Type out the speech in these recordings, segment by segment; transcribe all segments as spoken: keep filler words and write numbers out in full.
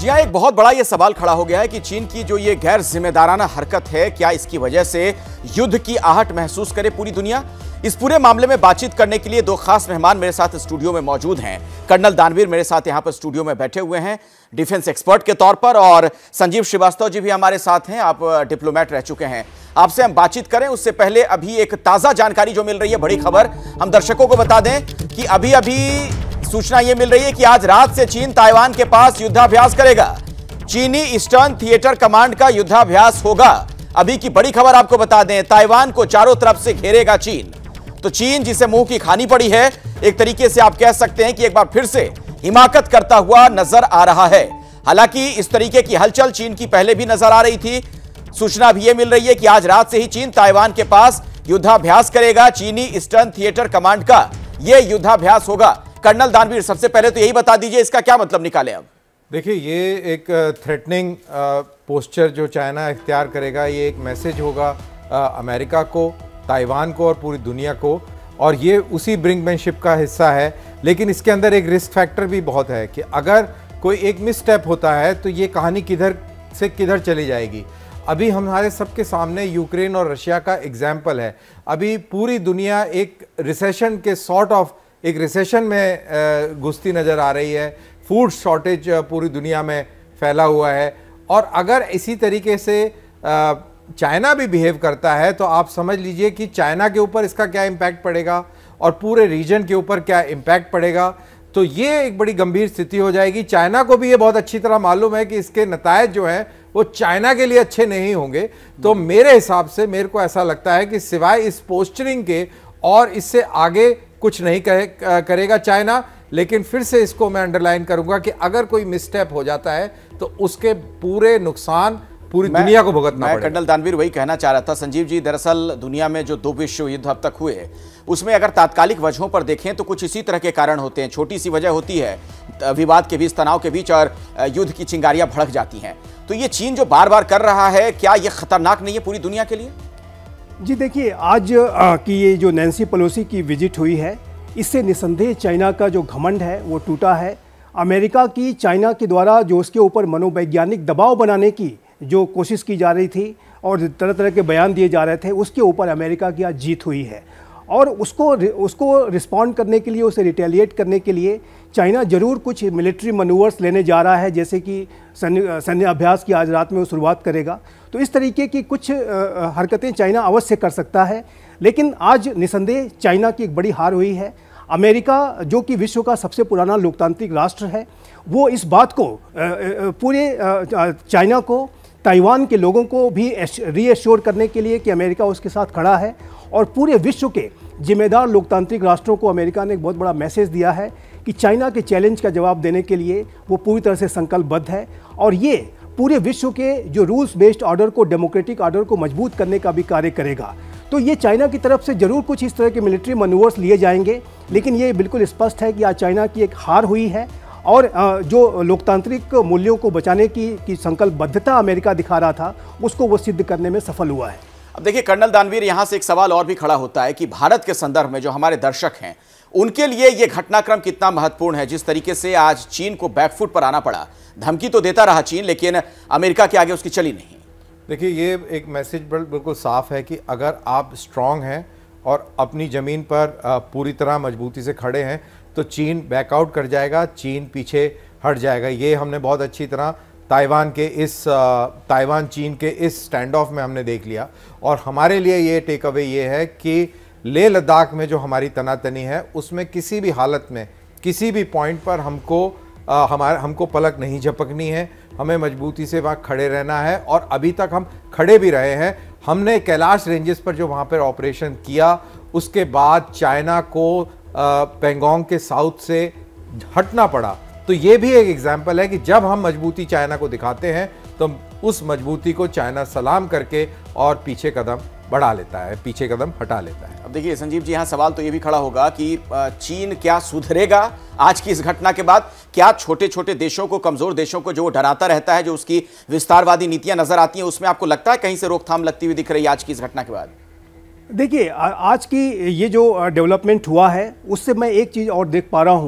जी हाँ, एक बहुत बड़ा ये सवाल खड़ा हो गया है कि चीन की जो ये गैर जिम्मेदाराना हरकत है, क्या इसकी वजह से युद्ध की आहट महसूस करे पूरी दुनिया? इस पूरे मामले में बातचीत करने के लिए दो खास मेहमान मेरे साथ स्टूडियो में मौजूद हैं। कर्नल दानवीर मेरे साथ यहाँ पर स्टूडियो में बैठे हुए हैं डिफेंस एक्सपर्ट के तौर पर, और संजीव श्रीवास्तव जी भी हमारे साथ हैं, आप डिप्लोमेट रह चुके हैं। आपसे हम बातचीत करें उससे पहले अभी एक ताजा जानकारी जो मिल रही है, बड़ी खबर हम दर्शकों को बता दें कि अभी अभी सूचना यह मिल रही है कि आज रात से चीन ताइवान के पास युद्धाभ्यास करेगा। चीनी ईस्टर्न थिएटर कमांड का युद्धाभ्यास होगा। अभी की बड़ी खबर आपको बता दें, ताइवान को चारों तरफ से घेरेगा चीन। तो चीन जिसे मुंह की खानी पड़ी है, एक तरीके से आप कह सकते हैं कि एक बार फिर से हिमाकत करता हुआ नजर आ रहा है। हालांकि इस तरीके की हलचल चीन की पहले भी नजर आ रही थी। सूचना भी यह मिल रही है कि आज रात से ही चीन ताइवान के पास युद्धाभ्यास करेगा। चीनी ईस्टर्न थिएटर कमांड का यह युद्धाभ्यास होगा। कर्नल दानवीर, सबसे पहले तो यही बता दीजिए इसका क्या मतलब निकाले अब? देखिए, ये एक थ्रेटनिंग पोस्चर जो चाइना इख्तियार करेगा, ये एक मैसेज होगा अमेरिका को, ताइवान को और पूरी दुनिया को, और ये उसी ब्रिंकमैनशिप का हिस्सा है। लेकिन इसके अंदर एक रिस्क फैक्टर भी बहुत है कि अगर कोई एक मिसस्टेप होता है तो ये कहानी किधर से किधर चली जाएगी। अभी हमारे सबके सामने यूक्रेन और रशिया का एग्जाम्पल है। अभी पूरी दुनिया एक रिसेशन के सॉर्ट ऑफ एक रिसेशन में घुसती नज़र आ रही है। फूड शॉर्टेज पूरी दुनिया में फैला हुआ है, और अगर इसी तरीके से चाइना भी बिहेव करता है तो आप समझ लीजिए कि चाइना के ऊपर इसका क्या इम्पैक्ट पड़ेगा और पूरे रीजन के ऊपर क्या इम्पैक्ट पड़ेगा। तो ये एक बड़ी गंभीर स्थिति हो जाएगी। चाइना को भी ये बहुत अच्छी तरह मालूम है कि इसके नतायज जो हैं वो चाइना के लिए अच्छे नहीं होंगे। तो मेरे हिसाब से, मेरे को ऐसा लगता है कि सिवाय इस पोस्चरिंग के और इससे आगे कुछ नहीं करे, करेगा चाइना। लेकिन फिर से इसको मैं अंडरलाइन करूंगा कि अगर कोई मिसस्टेप हो जाता है तो उसके पूरे नुकसान पूरी दुनिया को भुगतना पड़ेगा। कर्नल दानवीर वही कहना चाह रहा था। संजीव जी, दरअसल दुनिया में जो दो विश्व युद्ध अब तक हुए, उसमें अगर तात्कालिक वजहों पर देखें तो कुछ इसी तरह के कारण होते हैं। छोटी सी वजह होती है विवाद के बीच, तनाव के बीच, और युद्ध की चिंगारियां भड़क जाती हैं। तो ये चीन जो बार बार कर रहा है, क्या ये खतरनाक नहीं है पूरी दुनिया के लिए? जी देखिए, आज की ये जो नैन्सी पेलोसी की विजिट हुई है, इससे निसंदेह चाइना का जो घमंड है वो टूटा है। अमेरिका की चाइना के द्वारा जो उसके ऊपर मनोवैज्ञानिक दबाव बनाने की जो कोशिश की जा रही थी और तरह तरह के बयान दिए जा रहे थे, उसके ऊपर अमेरिका की आज जीत हुई है। और उसको उसको रिस्पॉन्ड करने के लिए, उसे रिटेलिएट करने के लिए चाइना ज़रूर कुछ मिलिट्री मनूवर्स लेने जा रहा है, जैसे कि सैन्य सैन्य अभ्यास की आज रात में वो शुरुआत करेगा। तो इस तरीके की कुछ हरकतें चाइना अवश्य कर सकता है। लेकिन आज निसंदेह चाइना की एक बड़ी हार हुई है। अमेरिका, जो कि विश्व का सबसे पुराना लोकतांत्रिक राष्ट्र है, वो इस बात को पूरे चाइना को, ताइवान के लोगों को भी रीएश्योर करने के लिए कि अमेरिका उसके साथ खड़ा है, और पूरे विश्व के जिम्मेदार लोकतांत्रिक राष्ट्रों को अमेरिका ने एक बहुत बड़ा मैसेज दिया है कि चाइना के चैलेंज का जवाब देने के लिए वो पूरी तरह से संकल्पबद्ध है। और ये पूरे विश्व के जो रूल्स बेस्ड ऑर्डर को, डेमोक्रेटिक ऑर्डर को मजबूत करने का भी कार्य करेगा। तो ये चाइना की तरफ से जरूर कुछ इस तरह के मिलिट्री मनूवर्स लिए जाएंगे। लेकिन ये बिल्कुल स्पष्ट है कि आज चाइना की एक हार हुई है, और जो लोकतांत्रिक मूल्यों को बचाने की, की संकल्पबद्धता अमेरिका दिखा रहा था, उसको वो सिद्ध करने में सफल हुआ है। अब देखिए कर्नल दानवीर, यहां से एक सवाल और भी खड़ा होता है कि भारत के संदर्भ में जो हमारे दर्शक हैं, उनके लिए यह घटनाक्रम कितना महत्वपूर्ण है। जिस तरीके से आज चीन को बैकफुट पर आना पड़ा, धमकी तो देता रहा चीन, लेकिन अमेरिका के आगे उसकी चली नहीं। देखिए, ये एक मैसेज बिल्कुल साफ है कि अगर आप स्ट्रांग हैं और अपनी ज़मीन पर पूरी तरह मजबूती से खड़े हैं तो चीन बैकआउट कर जाएगा, चीन पीछे हट जाएगा। ये हमने बहुत अच्छी तरह ताइवान के इस ताइवान चीन के इस स्टैंड ऑफ में हमने देख लिया। और हमारे लिए ये टेक अवे ये है कि लेह लद्दाख में जो हमारी तनातनी है, उसमें किसी भी हालत में, किसी भी पॉइंट पर हमको हमारे हमको पलक नहीं झपकनी है। हमें मजबूती से वहाँ खड़े रहना है, और अभी तक हम खड़े भी रहे हैं। हमने कैलाश रेंजेस पर जो वहाँ पर ऑपरेशन किया, उसके बाद चाइना को पेंगोंग के साउथ से हटना पड़ा। तो ये भी एक एग्जाम्पल है कि जब हम मजबूती चाइना को दिखाते हैं तो उस मजबूती को चाइना सलाम करके और पीछे कदम बढ़ा लेता है, पीछे कदम हटा लेता है। अब देखिए संजीव जी, यहाँ सवाल तो ये भी खड़ा होगा कि चीन क्या सुधरेगा आज की इस घटना के बाद? क्या छोटे छोटे देशों को, कमजोर देशों को जो वो डराता रहता है, जो उसकी विस्तारवादी नीतियां नजर आती हैं, उसमें आपको लगता है कहीं से रोकथाम लगती हुई दिख रही है आज की इस घटना के बाद? देखिए, आज की ये जो डेवलपमेंट हुआ है, उससे मैं एक चीज़ और देख पा रहा हूँ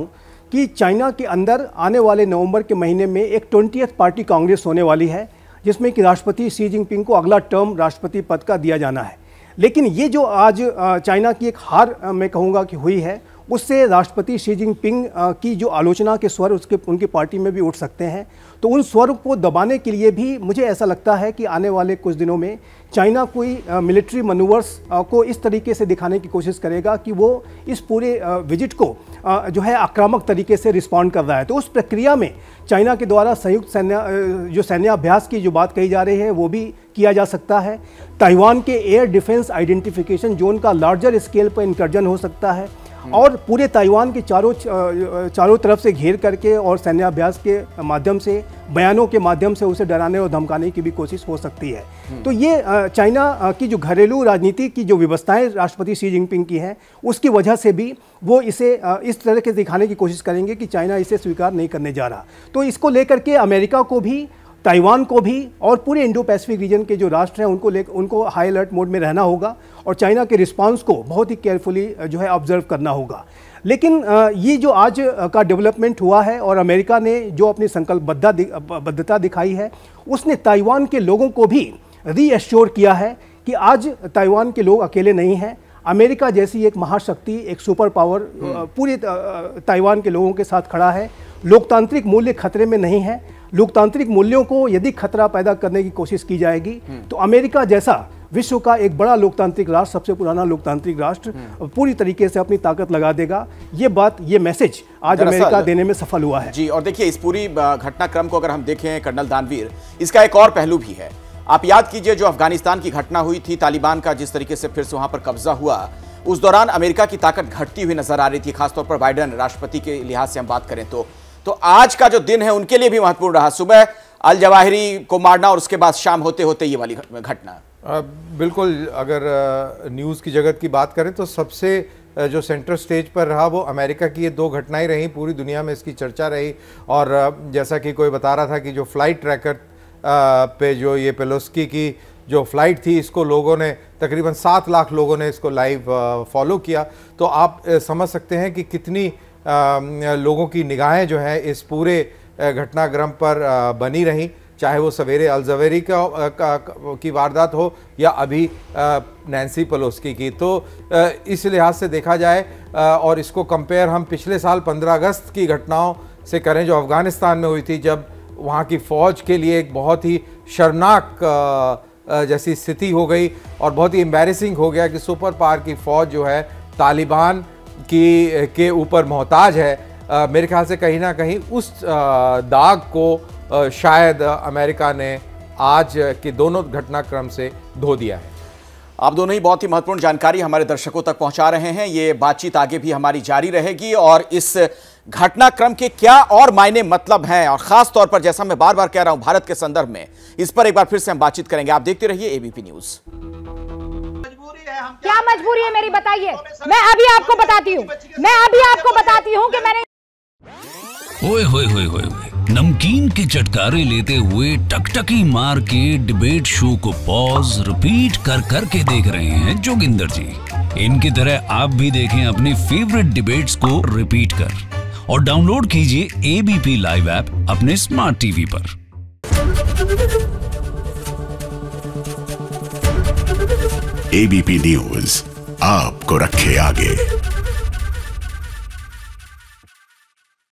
कि चाइना के अंदर आने वाले नवंबर के महीने में एक ट्वेंटियथ पार्टी कांग्रेस होने वाली है, जिसमें कि राष्ट्रपति शी जिनपिंग को अगला टर्म राष्ट्रपति पद का दिया जाना है। लेकिन ये जो आज चाइना की एक हार मैं कहूँगा कि हुई है, उससे राष्ट्रपति शी जिनपिंग की जो आलोचना के स्वर उसके उनकी पार्टी में भी उठ सकते हैं। तो उन स्वर को दबाने के लिए भी मुझे ऐसा लगता है कि आने वाले कुछ दिनों में चाइना कोई मिलिट्री मनूवर्स को इस तरीके से दिखाने की कोशिश करेगा कि वो इस पूरे विजिट को आ, जो है आक्रामक तरीके से रिस्पॉन्ड कर रहा है। तो उस प्रक्रिया में चाइना के द्वारा संयुक्त सैन्य जो सैन्याभ्यास की जो बात कही जा रही है वो भी किया जा सकता है। ताइवान के एयर डिफेंस आइडेंटिफिकेशन जोन का लार्जर स्केल पर इंकर्जन हो सकता है और पूरे ताइवान के चारों चारों तरफ से घेर करके और सैन्याभ्यास के माध्यम से, बयानों के माध्यम से उसे डराने और धमकाने की भी कोशिश हो सकती है। तो ये चाइना की जो घरेलू राजनीति की जो व्यवस्थाएं राष्ट्रपति शी जिनपिंग की हैं, उसकी वजह से भी वो इसे इस तरह के दिखाने की कोशिश करेंगे कि चाइना इसे स्वीकार नहीं करने जा रहा। तो इसको लेकर के अमेरिका को भी, ताइवान को भी और पूरे इंडो पैसिफिक रीजन के जो राष्ट्र हैं उनको ले उनको हाई अलर्ट मोड में रहना होगा और चाइना के रिस्पांस को बहुत ही केयरफुली जो है ऑब्जर्व करना होगा। लेकिन ये जो आज का डेवलपमेंट हुआ है और अमेरिका ने जो अपनी संकल्पबद्धता दिखाई है, उसने ताइवान के लोगों को भी रीएश्योर किया है कि आज ताइवान के लोग अकेले नहीं हैं। अमेरिका जैसी एक महाशक्ति, एक सुपर पावर पूरे ताइवान के लोगों के साथ खड़ा है। लोकतांत्रिक मूल्य खतरे में नहीं है। लोकतांत्रिक मूल्यों को यदि खतरा पैदा करने की कोशिश की जाएगी तो अमेरिका जैसा विश्व का एक बड़ा लोकतांत्रिक राष्ट्र, सबसे पुराना लोकतांत्रिक राष्ट्र, पूरी तरीके से अपनी ताकत लगा देगा। ये बात, ये मैसेज आज अमेरिका देने में सफल हुआ है जी। और देखिए, इस पूरी घटनाक्रम को अगर हम देखें कर्नल दानवीर, इसका एक और पहलू भी है। आप याद कीजिए जो अफगानिस्तान की घटना हुई थी, तालिबान का जिस तरीके से फिर से वहां पर कब्जा हुआ, उस दौरान अमेरिका की ताकत घटती हुई नजर आ रही थी, खासतौर पर बाइडेन राष्ट्रपति के लिहाज से हम बात करें तो तो आज का जो दिन है उनके लिए भी महत्वपूर्ण रहा। सुबह अल जवाहिरी को मारना और उसके बाद शाम होते होते ये वाली घटना। बिल्कुल, अगर न्यूज़ की जगत की बात करें तो सबसे जो सेंटर स्टेज पर रहा वो अमेरिका की ये दो घटनाएं रहीं। पूरी दुनिया में इसकी चर्चा रही और जैसा कि कोई बता रहा था कि जो फ्लाइट ट्रैकर पे जो ये पेलोस्की की जो फ्लाइट थी, इसको लोगों ने तकरीबन सात लाख लोगों ने इसको लाइव फॉलो किया। तो आप समझ सकते हैं कि कितनी आ, लोगों की निगाहें जो है इस पूरे घटनाक्रम पर आ, बनी रहीं, चाहे वो सवेरे अल जवेरी का, का, का की वारदात हो या अभी आ, नैन्सी पेलोस्की की। तो आ, इस लिहाज से देखा जाए आ, और इसको कंपेयर हम पिछले साल पंद्रह अगस्त की घटनाओं से करें जो अफ़गानिस्तान में हुई थी, जब वहाँ की फ़ौज के लिए एक बहुत ही शर्मनाक आ, जैसी स्थिति हो गई और बहुत ही एम्बैरेसिंग हो गया कि सुपर पावर की फ़ौज जो है तालिबान की के ऊपर मोहताज है। आ, मेरे ख्याल से कहीं ना कहीं उस आ, दाग को आ, शायद अमेरिका ने आज के दोनों घटनाक्रम से धो दिया है। आप दोनों ही बहुत ही महत्वपूर्ण जानकारी हमारे दर्शकों तक पहुंचा रहे हैं। ये बातचीत आगे भी हमारी जारी रहेगी और इस घटनाक्रम के क्या और मायने मतलब हैं, और खास तौर पर जैसा मैं बार बार कह रहा हूं भारत के संदर्भ में, इस पर एक बार फिर से हम बातचीत करेंगे। आप देखते रहिए एबीपी न्यूज। क्या मजबूरी है मेरी, बताइए। मैं अभी आपको बताती हूँ मैं अभी आपको बताती हूँ कि मैंने ओए होए होए होए नमकीन के चटकारे लेते हुए टकटकी मार के डिबेट शो को पॉज रिपीट कर कर के देख रहे हैं जोगिंदर जी। इनकी तरह आप भी देखें अपनी फेवरेट डिबेट्स को रिपीट कर और डाउनलोड कीजिए एबीपी लाइव ऐप अपने स्मार्ट टीवी पर। एबीपी न्यूज आपको रखे आगे।